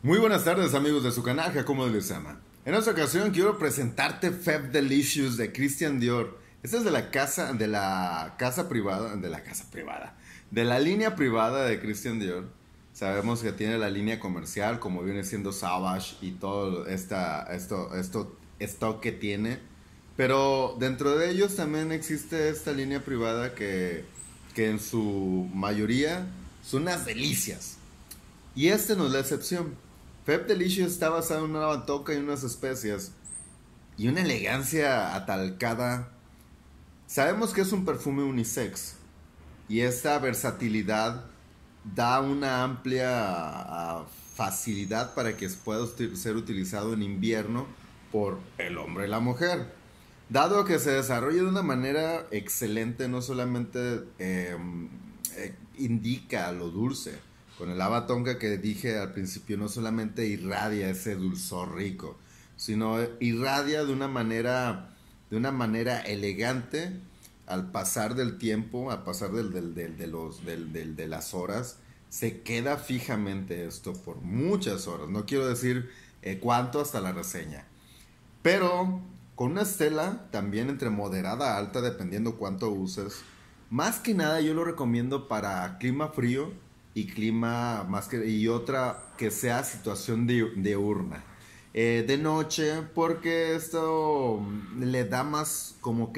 Muy buenas tardes amigos de su canal Jacobo les ama. En esta ocasión quiero presentarte Feb Delicious de Christian Dior. Esta es de la casa privada, de la línea privada de Christian Dior. Sabemos que tiene la línea comercial como viene siendo Savage y todo esto que tiene. Pero dentro de ellos también existe esta línea privada que en su mayoría son unas delicias. Y este no es la excepción. Feb Delicious está basado en una batoca y unas especias y una elegancia atalcada. Sabemos que es un perfume unisex y esta versatilidad da una amplia facilidad para que pueda ser utilizado en invierno por el hombre y la mujer. Dado que se desarrolla de una manera excelente, no solamente indica lo dulce. Con el Lava Tonka que dije al principio, no solamente irradia ese dulzor rico, sino irradia de una manera elegante al pasar del tiempo, al pasar de las horas, se queda fijamente esto por muchas horas. No quiero decir cuánto hasta la reseña, pero con una estela también entre moderada a alta, dependiendo cuánto uses. Más que nada yo lo recomiendo para clima frío y otra que sea situación diurna. De noche, porque esto le da más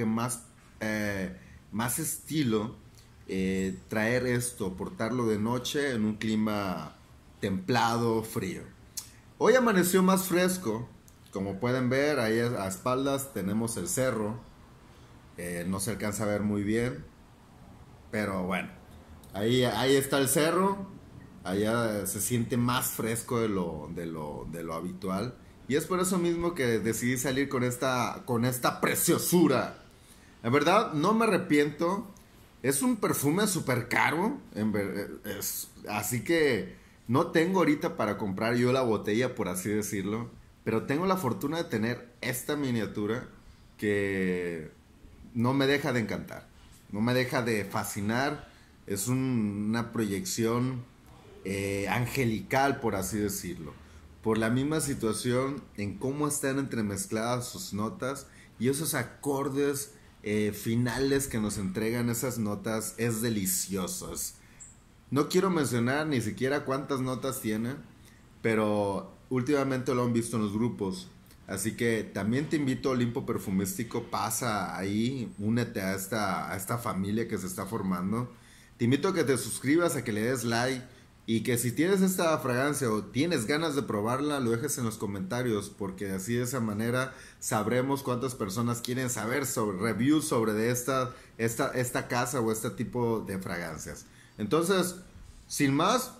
más estilo, traer esto, portarlo de noche en un clima templado, frío. Hoy amaneció más fresco, como pueden ver ahí a espaldas tenemos el cerro. No se alcanza a ver muy bien, pero bueno. Ahí está el cerro, allá se siente más fresco de lo habitual. Y es por eso mismo que decidí salir con esta preciosura. La verdad, no me arrepiento. Es un perfume súper caro. Así que no tengo ahorita para comprar yo la botella, por así decirlo. Pero tengo la fortuna de tener esta miniatura que no me deja de encantar. No me deja de fascinar. Es una proyección angelical, por así decirlo. Por la misma situación en cómo están entremezcladas sus notas y esos acordes finales que nos entregan esas notas es delicioso. No quiero mencionar ni siquiera cuántas notas tiene, pero últimamente lo han visto en los grupos. Así que también te invito, Olimpo Perfumístico, pasa ahí, únete a esta familia que se está formando. Te invito a que te suscribas, a que le des like y que si tienes esta fragancia o tienes ganas de probarla, lo dejes en los comentarios, porque así de esa manera sabremos cuántas personas quieren saber sobre reviews sobre esta casa o este tipo de fragancias. Entonces, sin más,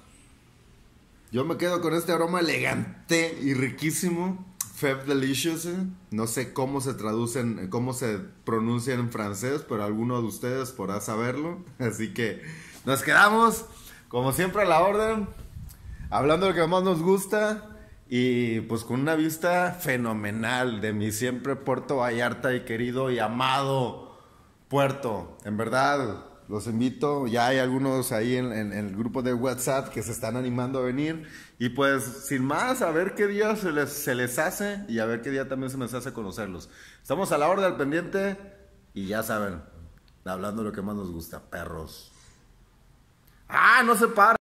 yo me quedo con este aroma elegante y riquísimo. Feb Delicious, no sé cómo se pronuncia en francés, pero alguno de ustedes podrá saberlo. Así que nos quedamos, como siempre, a la orden, hablando de lo que más nos gusta y pues con una vista fenomenal de mi siempre Puerto Vallarta y querido y amado Puerto. En verdad, los invito, ya hay algunos ahí en el grupo de WhatsApp que se están animando a venir. Y pues, sin más, a ver qué día se les hace y a ver qué día también se nos hace conocerlos. Estamos a la orden del pendiente y ya saben, hablando de lo que más nos gusta, perros. ¡Ah, no se para!